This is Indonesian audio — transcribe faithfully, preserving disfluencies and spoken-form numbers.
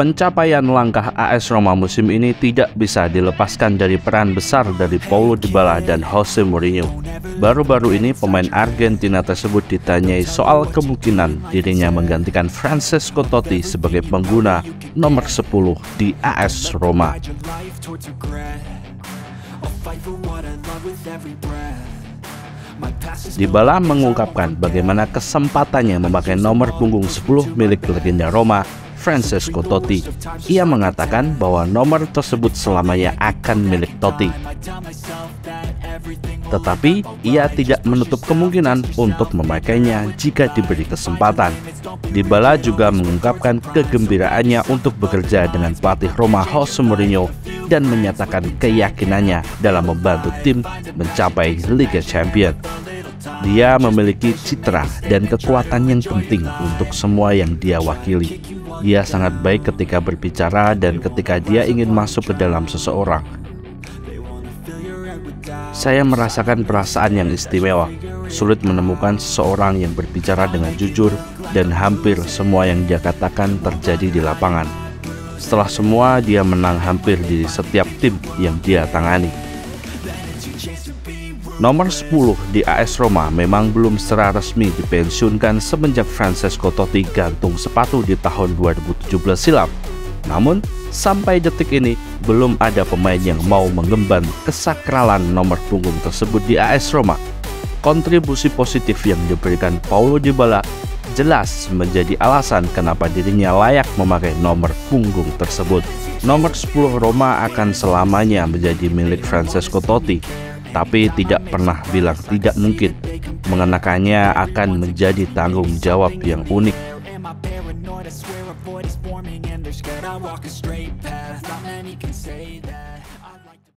Pencapaian langkah A S Roma musim ini tidak bisa dilepaskan dari peran besar dari Paulo Dybala dan Jose Mourinho. Baru-baru ini pemain Argentina tersebut ditanyai soal kemungkinan dirinya menggantikan Francesco Totti sebagai pengguna nomor sepuluh di A S Roma. Dybala mengungkapkan bagaimana kesempatannya memakai nomor punggung sepuluh milik legenda Roma, Francesco Totti. Ia mengatakan bahwa nomor tersebut selamanya akan milik Totti. Tetapi ia tidak menutup kemungkinan untuk memakainya jika diberi kesempatan. Dybala juga mengungkapkan kegembiraannya untuk bekerja dengan pelatih Roma Jose Mourinho dan menyatakan keyakinannya dalam membantu tim mencapai Liga Champions. Dia memiliki citra dan kekuatan yang penting untuk semua yang dia wakili. Dia sangat baik ketika berbicara dan ketika dia ingin masuk ke dalam seseorang. Saya merasakan perasaan yang istimewa. Sulit menemukan seseorang yang berbicara dengan jujur dan hampir semua yang dia katakan terjadi di lapangan. Setelah semua, dia menang hampir di setiap tim yang dia tangani. Nomor sepuluh di A S Roma memang belum secara resmi dipensiunkan semenjak Francesco Totti gantung sepatu di tahun dua ribu tujuh belas silam. Namun, sampai detik ini belum ada pemain yang mau mengemban kesakralan nomor punggung tersebut di A S Roma. Kontribusi positif yang diberikan Paulo Dybala jelas menjadi alasan kenapa dirinya layak memakai nomor punggung tersebut. Nomor sepuluh Roma akan selamanya menjadi milik Francesco Totti, tapi tidak pernah bilang tidak mungkin. Mengenakannya akan menjadi tanggung jawab yang unik.